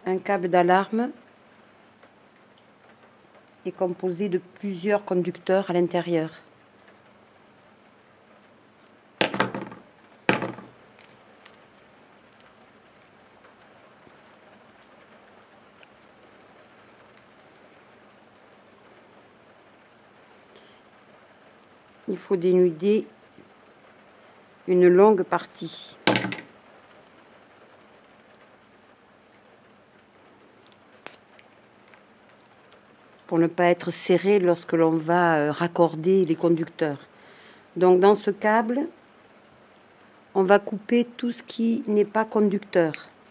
Un câble d'alarme est composé de plusieurs conducteurs à l'intérieur. Il faut dénuder une longue partie. Pour ne pas être serré lorsque l'on va raccorder les conducteurs. Donc dans ce câble, on va couper tout ce qui n'est pas conducteur.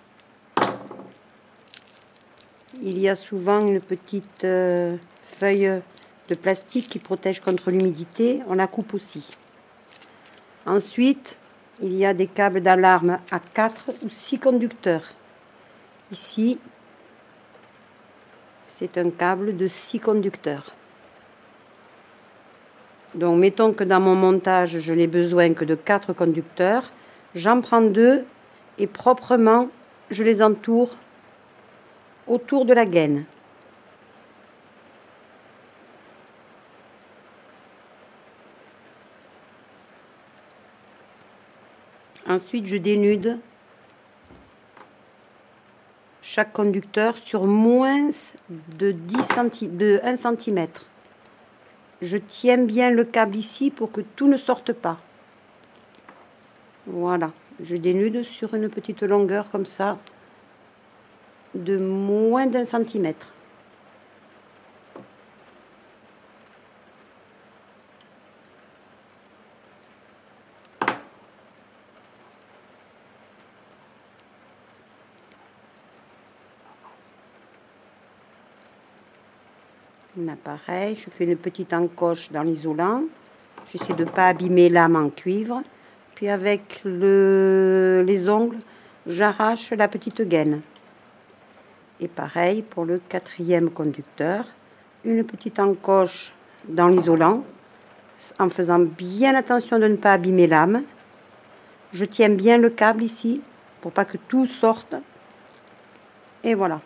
Il y a souvent une petite feuille de plastique qui protège contre l'humidité, on la coupe aussi. Ensuite, il y a des câbles d'alarme à 4 ou 6 conducteurs. Ici, c'est un câble de 6 conducteurs. Donc, mettons que dans mon montage, je n'ai besoin que de 4 conducteurs. J'en prends 2 et proprement, je les entoure autour de la gaine. Ensuite, je dénude chaque conducteur sur moins de 1 cm. Je tiens bien le câble ici pour que tout ne sorte pas. Voilà, je dénude sur une petite longueur comme ça, de moins d'1 centimètre. Là, pareil, je fais une petite encoche dans l'isolant. J'essaie de ne pas abîmer l'âme en cuivre. Puis avec les ongles, j'arrache la petite gaine. Et pareil pour le 4e conducteur. Une petite encoche dans l'isolant, en faisant bien attention de ne pas abîmer l'âme. Je tiens bien le câble ici, pour pas que tout sorte. Et voilà.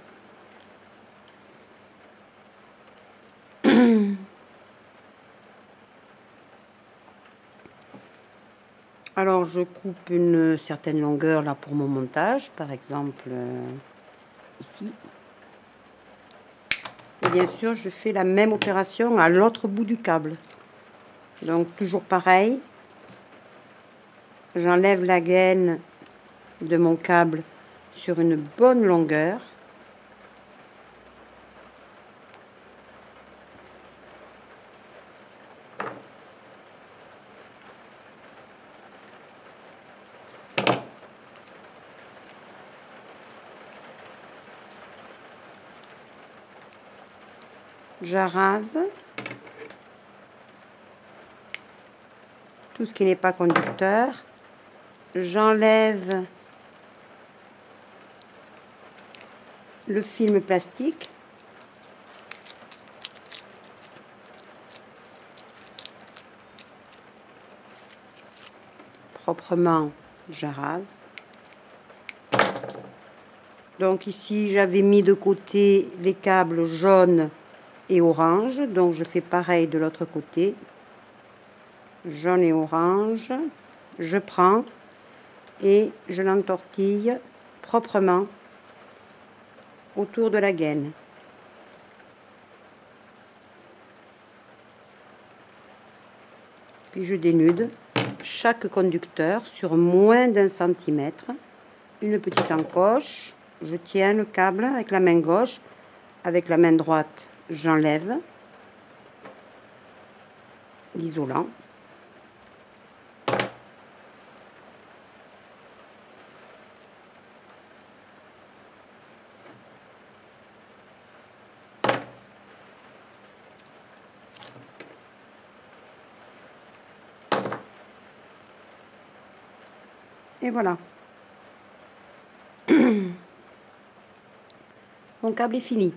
Alors je coupe une certaine longueur là pour mon montage, par exemple ici. Et bien sûr, je fais la même opération à l'autre bout du câble. Donc toujours pareil. J'enlève la gaine de mon câble sur une bonne longueur. J'arrase tout ce qui n'est pas conducteur. J'enlève le film plastique. Proprement, j'arrase. Donc ici, j'avais mis de côté les câbles jaunes et orange, donc je fais pareil de l'autre côté, jaune et orange. Je prends et je l'entortille proprement autour de la gaine. Puis je dénude chaque conducteur sur moins d'1 centimètre. Une petite encoche. Je tiens le câble avec la main gauche, avec la main droite j'enlève l'isolant. Et voilà. Mon câble est fini.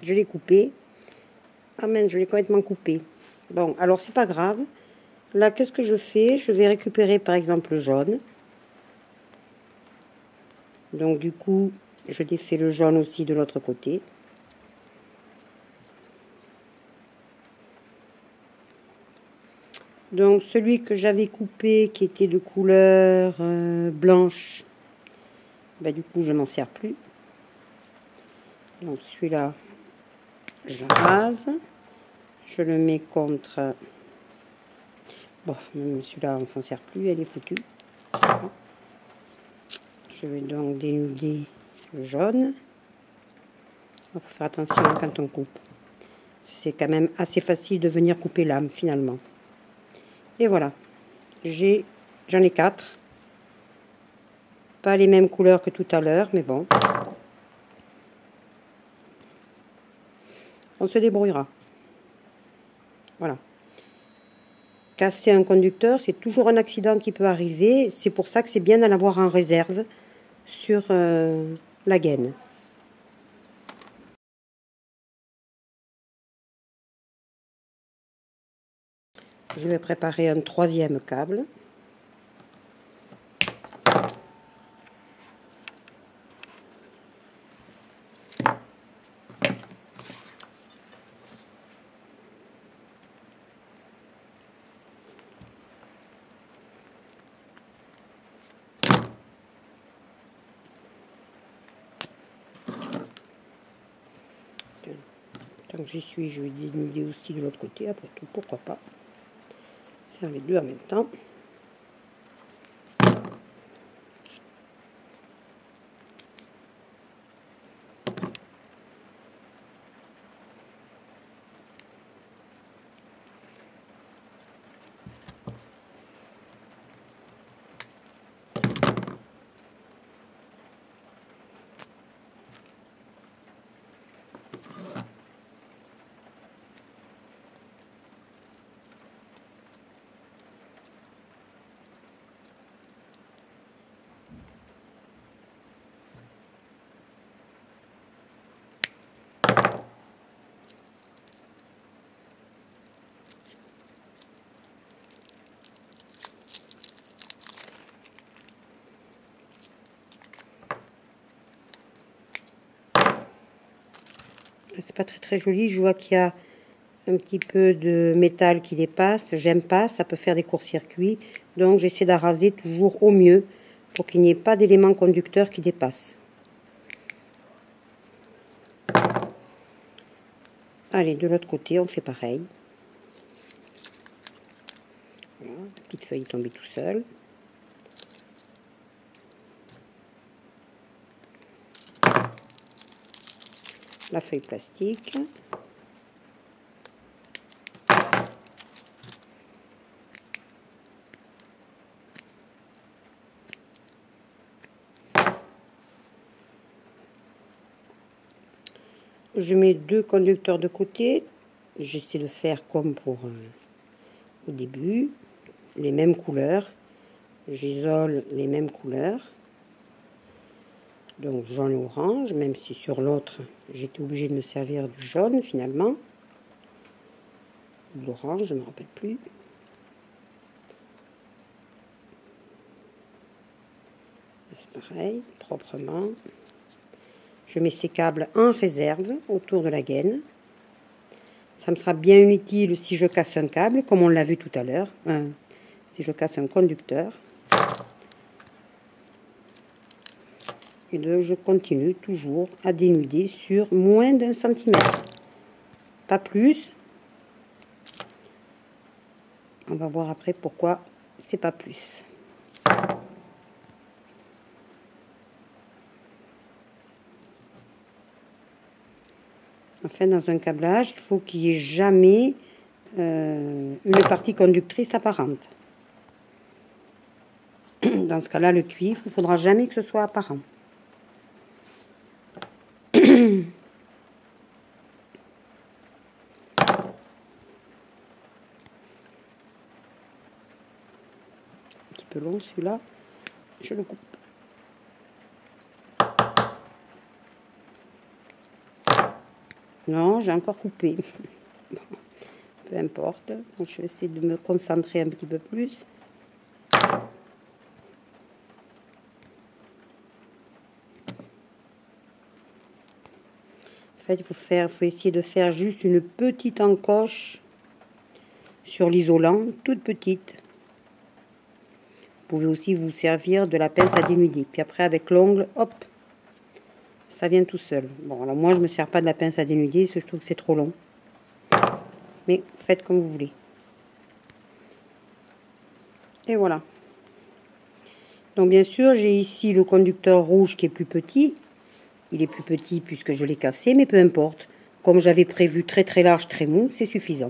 je l'ai coupé. Ah mince, je l'ai complètement coupé. Bon, alors c'est pas grave. Là, qu'est-ce que je fais? Je vais récupérer par exemple le jaune. Donc du coup, je défais le jaune aussi de l'autre côté. Donc celui que j'avais coupé, qui était de couleur blanche, bah, du coup je m'en sers plus. Donc celui-là, je rase. Je le mets contre... Bon, même celui-là, on s'en sert plus, elle est foutue. Je vais donc dénuder le jaune. Il faut faire attention quand on coupe. C'est quand même assez facile de venir couper l'âme finalement. Et voilà. J'en ai 4. Pas les mêmes couleurs que tout à l'heure, mais bon. On se débrouillera. Voilà. Casser un conducteur, c'est toujours un accident qui peut arriver. C'est pour ça que c'est bien d'en avoir en réserve sur la gaine. Je vais préparer un 3e câble. Tant que j'y suis, je vais dénuder aussi de l'autre côté, après tout, pourquoi pas. Faire les deux en même temps. C'est pas très joli, je vois qu'il y a un petit peu de métal qui dépasse, j'aime pas, ça peut faire des courts-circuits, donc j'essaie d'arraser toujours au mieux pour qu'il n'y ait pas d'éléments conducteurs qui dépassent. Allez, de l'autre côté, on fait pareil. Voilà, la petite feuille est tombée tout seul. La feuille plastique. Je mets 2 conducteurs de côté. J'essaie de faire comme pour au début, les mêmes couleurs. J'isole les mêmes couleurs. Donc jaune et orange, même si sur l'autre, j'étais obligée de me servir du jaune finalement. Ou l'orange, je ne me rappelle plus. C'est pareil, proprement. Je mets ces câbles en réserve autour de la gaine. Ça me sera bien utile si je casse un câble, comme on l'a vu tout à l'heure. Si je casse un conducteur. Et donc je continue toujours à dénuder sur moins d'1 centimètre. Pas plus. On va voir après pourquoi c'est pas plus. Enfin, dans un câblage, il faut qu'il n'y ait jamais une partie conductrice apparente. Dans ce cas-là, le cuivre, il ne faudra jamais que ce soit apparent. Un petit peu long celui-là, je le coupe. Non, j'ai encore coupé. Bon, peu importe. Donc, je vais essayer de me concentrer un petit peu plus. En fait, il faut essayer de faire juste une petite encoche sur l'isolant, toute petite. Vous pouvez aussi vous servir de la pince à dénuder. Puis après, avec l'ongle, hop, ça vient tout seul. Bon, alors moi, je ne me sers pas de la pince à dénuder, parce que je trouve que c'est trop long. Mais faites comme vous voulez. Et voilà. Donc, bien sûr, j'ai ici le conducteur rouge qui est plus petit. Il est plus petit puisque je l'ai cassé, mais peu importe. Comme j'avais prévu très très large, très mou, c'est suffisant.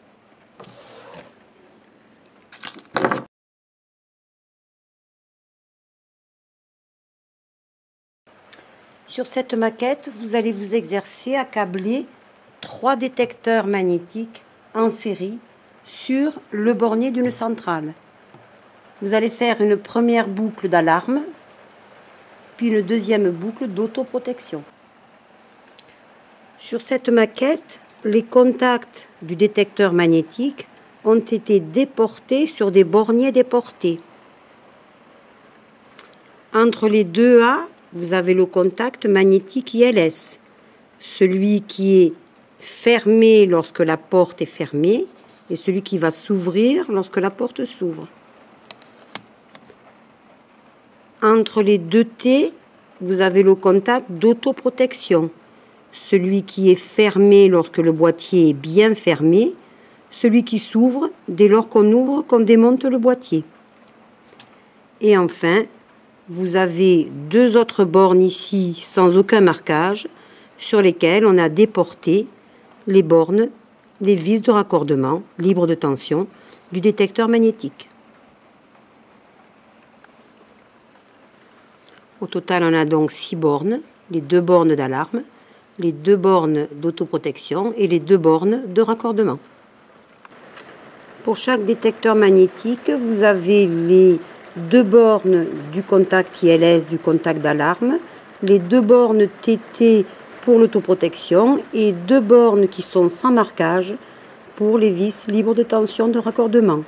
Sur cette maquette, vous allez vous exercer à câbler 3 détecteurs magnétiques en série sur le bornier d'une centrale. Vous allez faire une première boucle d'alarme, puis une deuxième boucle d'autoprotection. Sur cette maquette, les contacts du détecteur magnétique ont été déportés sur des borniers déportés. Entre les deux A, vous avez le contact magnétique ILS, celui qui est fermé lorsque la porte est fermée et celui qui va s'ouvrir lorsque la porte s'ouvre. Entre les deux T, vous avez le contact d'autoprotection, celui qui est fermé lorsque le boîtier est bien fermé, celui qui s'ouvre dès lors qu'on démonte le boîtier. Et enfin, vous avez 2 autres bornes ici sans aucun marquage sur lesquelles on a déporté les bornes, les vis de raccordement libres de tension du détecteur magnétique. Au total, on a donc 6 bornes, les 2 bornes d'alarme, les 2 bornes d'autoprotection et les 2 bornes de raccordement. Pour chaque détecteur magnétique, vous avez les 2 bornes du contact ILS, du contact d'alarme, les 2 bornes TT pour l'autoprotection et 2 bornes qui sont sans marquage pour les vis libres de tension de raccordement.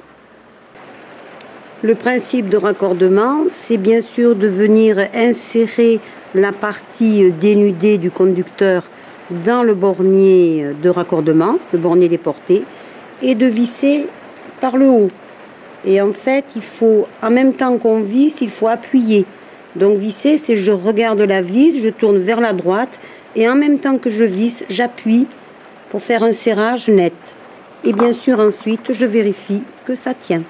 Le principe de raccordement, c'est bien sûr de venir insérer la partie dénudée du conducteur dans le bornier de raccordement, le bornier déporté, et de visser par le haut. Et en fait, il faut, en même temps qu'on visse, il faut appuyer. Donc visser, c'est je regarde la vis, je tourne vers la droite, et en même temps que je visse, j'appuie pour faire un serrage net. Et bien sûr, ensuite, je vérifie que ça tient.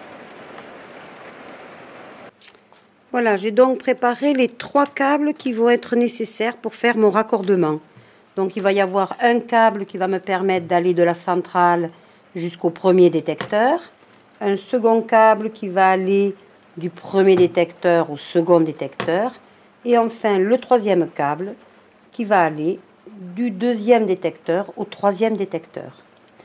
Voilà, j'ai donc préparé les 3 câbles qui vont être nécessaires pour faire mon raccordement. Donc il va y avoir un câble qui va me permettre d'aller de la centrale jusqu'au premier détecteur, un second câble qui va aller du premier détecteur au second détecteur, et enfin le 3e câble qui va aller du 2e détecteur au 3e détecteur.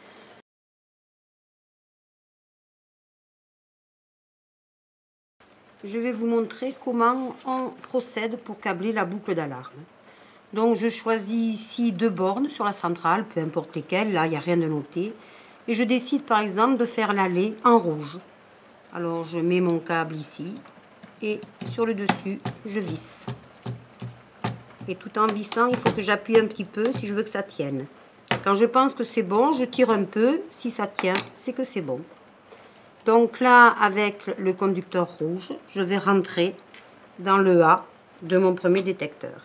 Je vais vous montrer comment on procède pour câbler la boucle d'alarme. Donc je choisis ici 2 bornes sur la centrale, peu importe lesquelles, là il n'y a rien de noté. Et je décide par exemple de faire l'aller en rouge. Alors je mets mon câble ici et sur le dessus je visse. Et tout en vissant, il faut que j'appuie un petit peu si je veux que ça tienne. Quand je pense que c'est bon, je tire un peu. Si ça tient, c'est que c'est bon. Donc là, avec le conducteur rouge, je vais rentrer dans le A de mon premier détecteur.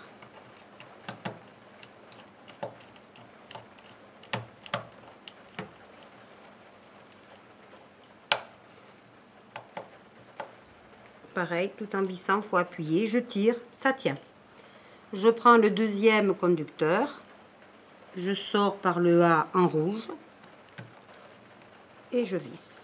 Pareil, tout en vissant, il faut appuyer. Je tire, ça tient. Je prends le 2e conducteur. Je sors par le A en rouge. Et je visse.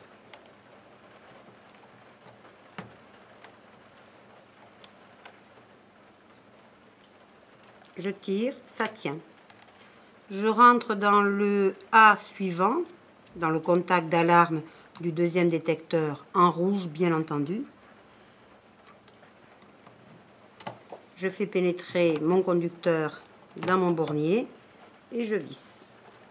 Je tire, ça tient. Je rentre dans le A suivant, dans le contact d'alarme du 2e détecteur, en rouge bien entendu. Je fais pénétrer mon conducteur dans mon bornier et je visse.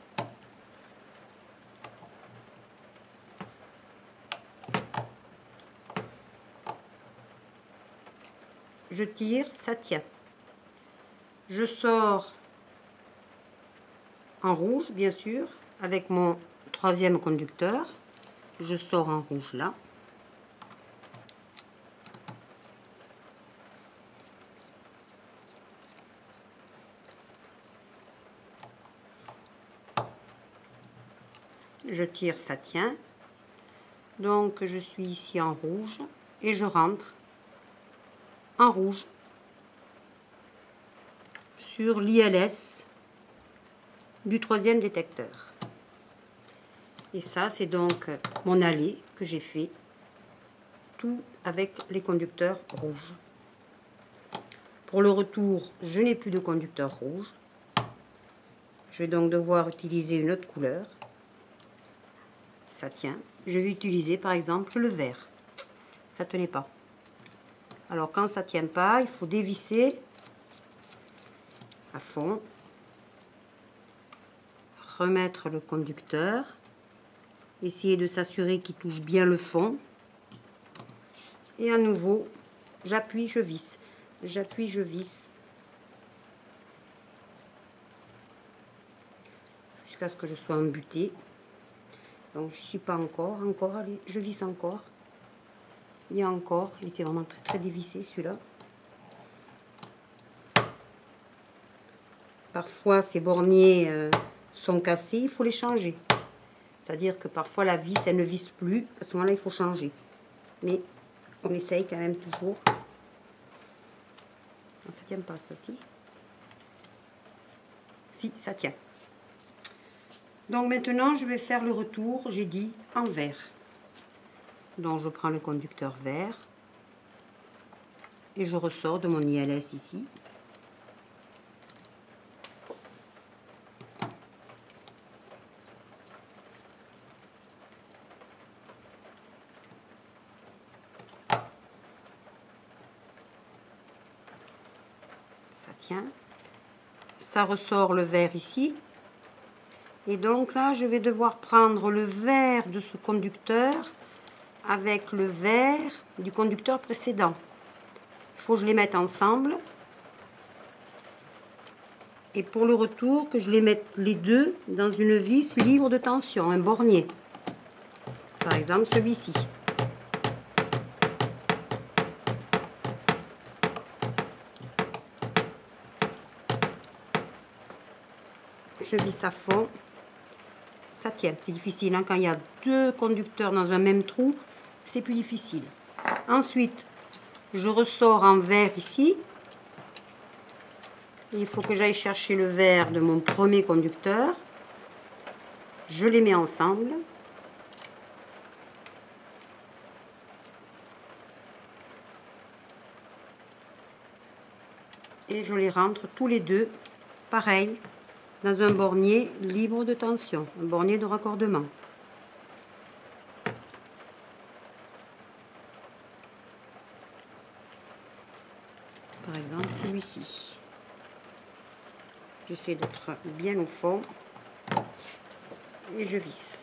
Je tire, ça tient. Je sors en rouge, bien sûr, avec mon troisième conducteur. Je sors en rouge là. Je tire, ça tient. Donc je suis ici en rouge et je rentre en rouge sur l'ILS du troisième détecteur. Et ça, c'est donc mon allée que j'ai fait, tout avec les conducteurs rouges. Pour le retour, je n'ai plus de conducteur rouge. Je vais donc devoir utiliser une autre couleur. Ça tient. Je vais utiliser par exemple le vert. Ça tenait pas. Alors quand ça tient pas, il faut dévisser à fond, remettre le conducteur, essayer de s'assurer qu'il touche bien le fond, et à nouveau j'appuie, je visse, j'appuie, je visse, jusqu'à ce que je sois embutée. Donc je suis pas encore, allez, je visse encore. Il y a encore, il était vraiment très dévissé celui-là. Parfois ces borniers sont cassés, il faut les changer. C'est-à-dire que parfois la vis, elle ne visse plus, à ce moment-là il faut changer. Mais on essaye quand même toujours. Non, ça tient pas, ça, si. Si, ça tient. Donc maintenant je vais faire le retour, j'ai dit, en vert. Donc je prends le conducteur vert et je ressors de mon ILS ici. Ça tient. Ça ressort le vert ici. Et donc là, je vais devoir prendre le vert de ce conducteur avec le vert du conducteur précédent. Il faut que je les mette ensemble. Et pour le retour, que je les mette les deux dans une vis libre de tension, un bornier. Par exemple, celui-ci. Je visse à fond. Ça tient, c'est difficile, hein, quand il y a deux conducteurs dans un même trou, c'est plus difficile. Ensuite, je ressors en vert ici. Il faut que j'aille chercher le vert de mon premier conducteur. Je les mets ensemble. Et je les rentre tous les deux, pareil, dans un bornier libre de tension, un bornier de raccordement. Par exemple celui-ci. J'essaie d'être bien au fond et je visse.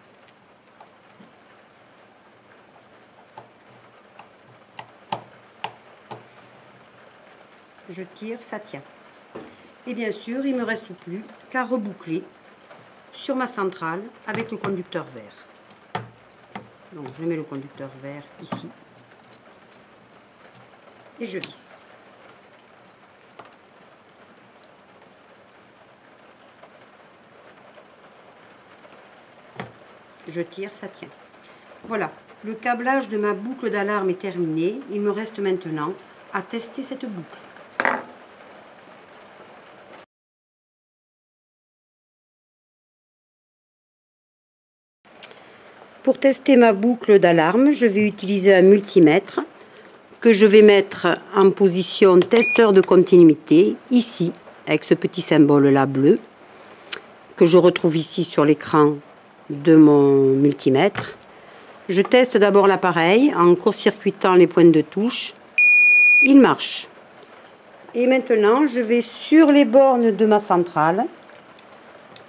Je tire, ça tient. Et bien sûr, il ne me reste plus qu'à reboucler sur ma centrale avec le conducteur vert. Donc je mets le conducteur vert ici et je visse. Je tire, ça tient. Voilà, le câblage de ma boucle d'alarme est terminé. Il me reste maintenant à tester cette boucle. Pour tester ma boucle d'alarme, je vais utiliser un multimètre que je vais mettre en position testeur de continuité, ici, avec ce petit symbole là bleu, que je retrouve ici sur l'écran de mon multimètre. Je teste d'abord l'appareil en court-circuitant les pointes de touche. Il marche. Et maintenant, je vais sur les bornes de ma centrale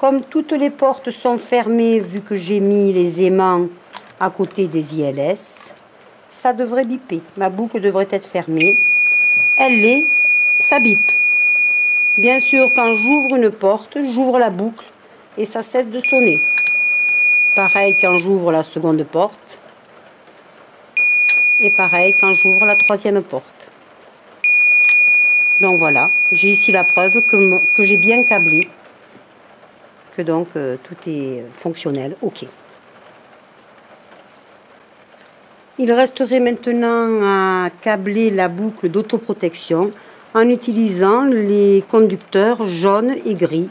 Comme toutes les portes sont fermées, vu que j'ai mis les aimants à côté des ILS, ça devrait biper. Ma boucle devrait être fermée. Elle l'est, ça bip. Bien sûr, quand j'ouvre une porte, j'ouvre la boucle et ça cesse de sonner. Pareil quand j'ouvre la seconde porte. Et pareil quand j'ouvre la troisième porte. Donc voilà, j'ai ici la preuve que j'ai bien câblé. Que donc tout est fonctionnel, ok. Il resterait maintenant à câbler la boucle d'autoprotection en utilisant les conducteurs jaunes et gris.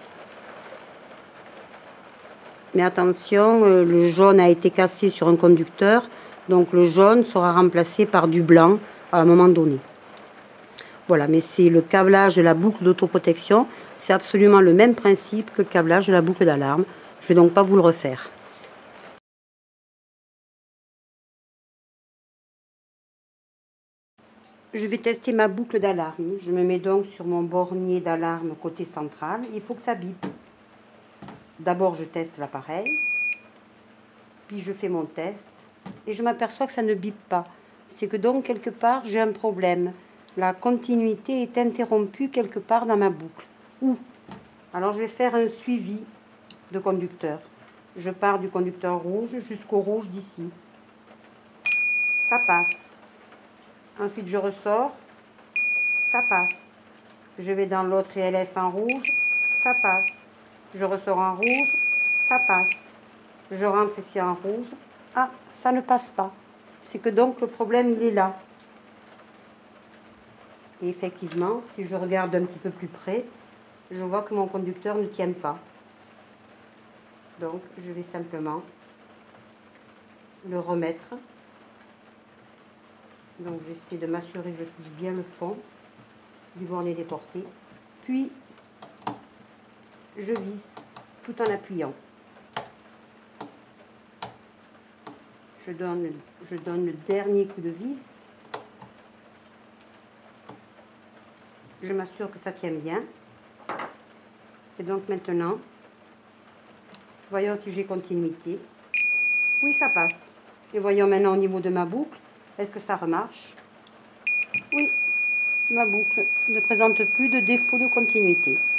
Mais attention, le jaune a été cassé sur un conducteur, donc le jaune sera remplacé par du blanc à un moment donné. Voilà, mais c'est le câblage de la boucle d'autoprotection, c'est absolument le même principe que le câblage de la boucle d'alarme. Je ne vais donc pas vous le refaire. Je vais tester ma boucle d'alarme. Je me mets donc sur mon bornier d'alarme côté central. Il faut que ça bipe. D'abord, je teste l'appareil. Puis, je fais mon test. Et je m'aperçois que ça ne bipe pas. C'est que donc, quelque part, j'ai un problème. La continuité est interrompue quelque part dans ma boucle. Où? Alors, je vais faire un suivi de conducteur. Je pars du conducteur rouge jusqu'au rouge d'ici. Ça passe. Ensuite, je ressors, ça passe. Je vais dans l'autre ILS en rouge, ça passe. Je ressors en rouge, ça passe. Je rentre ici en rouge, ah, ça ne passe pas. C'est que donc le problème, il est là. Et effectivement, si je regarde un petit peu plus près, je vois que mon conducteur ne tient pas. Donc, je vais simplement le remettre. Donc j'essaie de m'assurer que je touche bien le fond du bornet déporté. Puis je visse tout en appuyant. Je donne le dernier coup de vis. Je m'assure que ça tient bien. Et donc maintenant, voyons si j'ai continuité. Oui, ça passe. Et voyons maintenant au niveau de ma boucle. Est-ce que ça remarche? Oui, ma boucle ne présente plus de défaut de continuité.